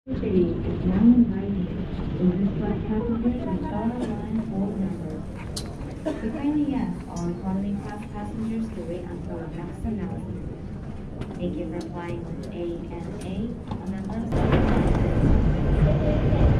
City is now inviting business class passengers and star line hold numbers. We kindly ask all economy class passengers to wait until the next announcement. Thank you for flying with ANA, a member of the